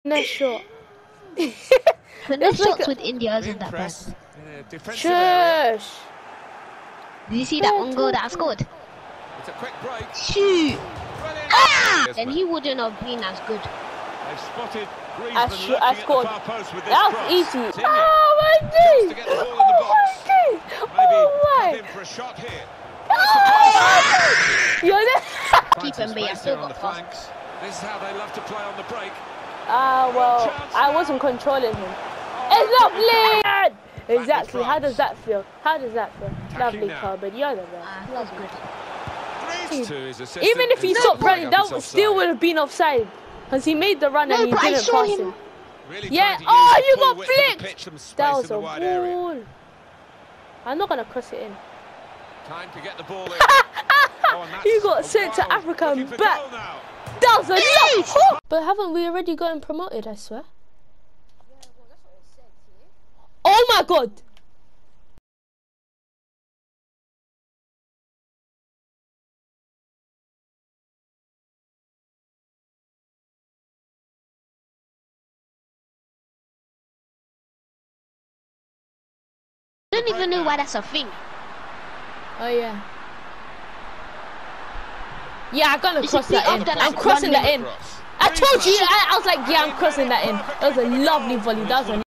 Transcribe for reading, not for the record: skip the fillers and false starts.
Nice shot. But the shots with India isn't that bad. Shush. Did you see that one goal that I scored? It's a quick break. Shoot! Ah! Then he wouldn't have been as good. They've spotted I scored. That was easy. Oh my days! Oh my! Maybe for a shot here. You're there. Keeping me, I still got flanks. This is how they love to play on the break. Well, I wasn't controlling him. It's lovely! Exactly. How does that feel? How does that feel? Lovely, Carbon. You're the best. That was good. Even if he stopped running, that still would have been offside. Because he made the run and he didn't pass him. Yeah. Oh, you got flicked! That was a ball. I'm not going to cross it in. Time to get the ball in. You got sent to Africa and back. That was a lot. But haven't we already gotten promoted, I swear? Oh my god! I don't even know why that's a thing. Oh yeah. Yeah, I'm gonna cross that in. I'm crossing that in. I told you, I was like, yeah, I'm crossing that in. That was a lovely volley. That was a